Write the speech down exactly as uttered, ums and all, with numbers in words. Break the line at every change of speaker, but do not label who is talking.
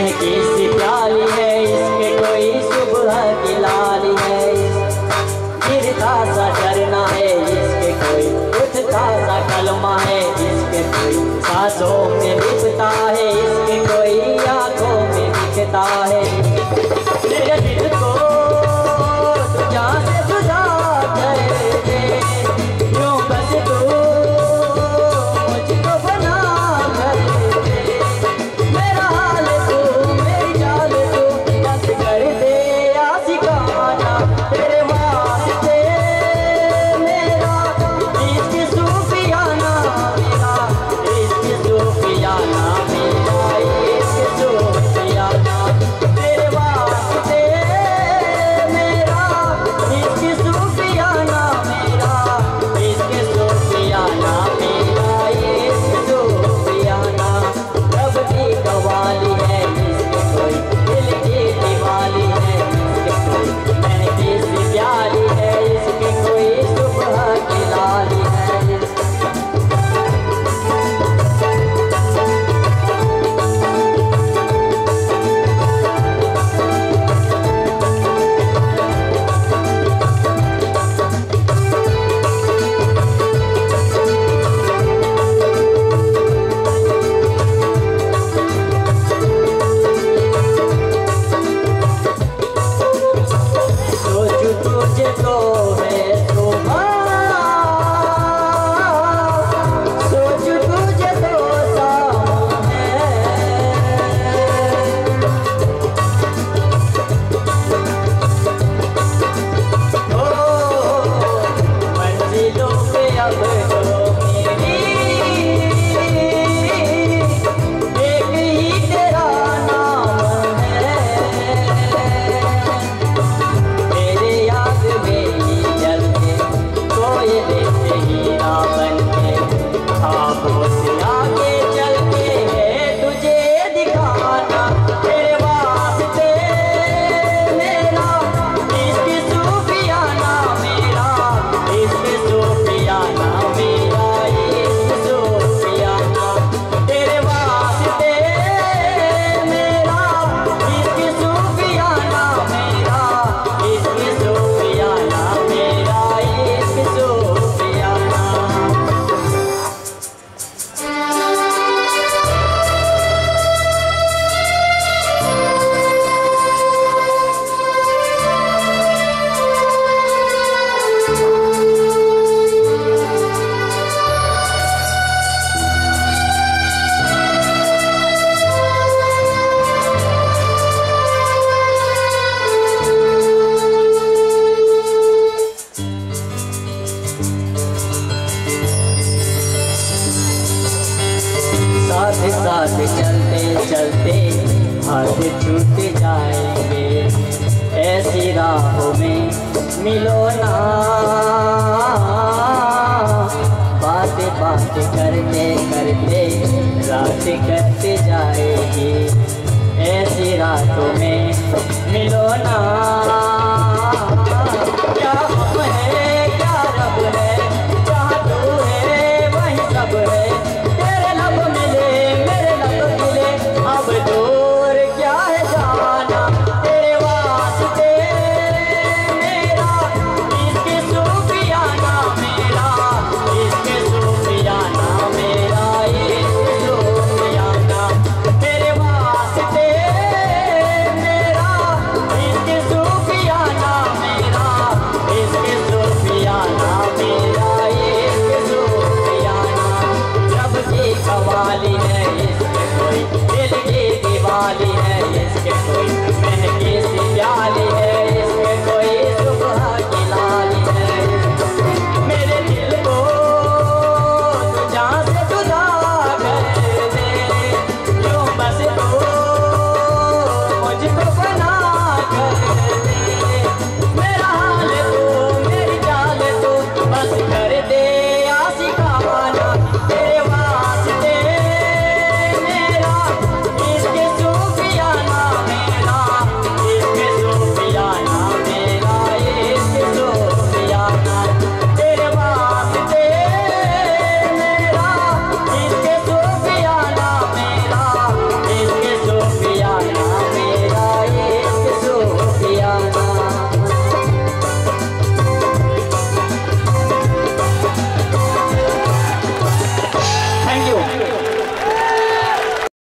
महकी सी प्याली है, इसके कोई सुबह की लाली है। गिरता सा झरना है, इसके कोई उठता सा कलमा है। इसके कोई सांसों में लिपता है, इसके कोई आंखों में दिखता है। मेरे दिल को तुझा से जुदा कर दे, यूं बस तू मुझको बना कर दे। मेरा हाल तू मेरी चाल तू बस कर दे आशिकाना। तेरे वास्ते मेरा इश्क सूफियाना, मेरा इश्क सूफियाना, मेरा इश्क सूफियाना। तेरे वास्ते मेरा इश्क सूफियाना, मेरा इश्क सूफियाना, मेरा इश्क सूफियाना। रब की कवाली है, इसके कोई दिल की दीवाली है। इसके कोई महकी सी प्याली है, इसके कोई सुबह की लाली है। सोचूं तुझे तो है सुबह, सोचूं तुझे तो शाम है। ओ मंजिलों पे अब तो मेरी एक ही तेरा नाम है। तेरे याद में ही जलते कोयले से हीरा बनके, ख्वाबों से आगे चलते हैं तुझे दिखाना। तेरे वास्ते मेरा इश्क सूफियाना, मेरा इश्क सूफियाना, मेरा इश्क सूफियाना। तेरे वास्ते मेरा इश्क सूफियाना, मेरा इश्क सूफियाना, मेरा इश्क सूफियाना। साथ साथ चलते चलते हाथ छूट जाएंगे, ऐसी राहों में मिलो ना। बातें बातें करते करते रात कट जाएगी, ऐसी रातों में मिलो ना।